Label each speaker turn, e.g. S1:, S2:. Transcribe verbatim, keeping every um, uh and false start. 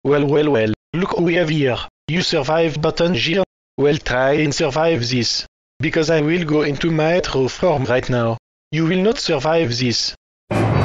S1: Well, well, well, look who we have here. You survive button here? Well, try and survive this. Because I will go into my true form right now. You will not survive this.